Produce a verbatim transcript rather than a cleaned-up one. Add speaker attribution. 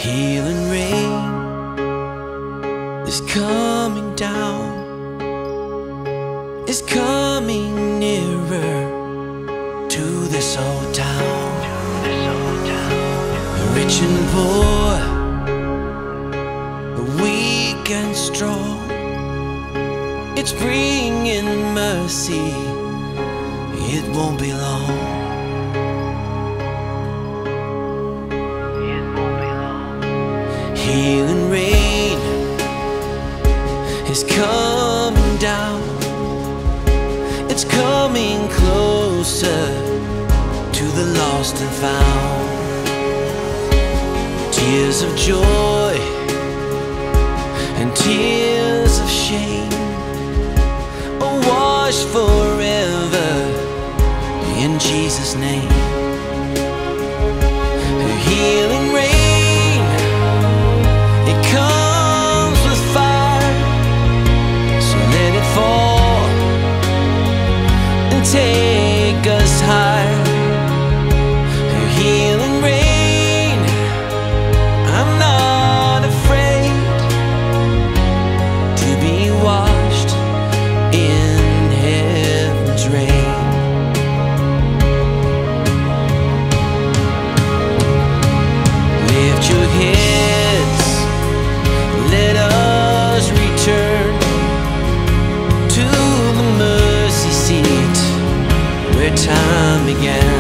Speaker 1: Healing rain is coming down, is coming nearer to this old town. Rich and poor, weak and strong, it's bringing mercy, it won't be long. Healing rain is coming down, it's coming closer to the lost and found. Tears of joy and tears of shame are washed forever in Jesus' name. Healing rain, it comes with fire, so let it fall and take us higher. Healing rain, I'm not afraid to be washed in heaven's rain. Lift your heads, let us return to the mercy seat where time began.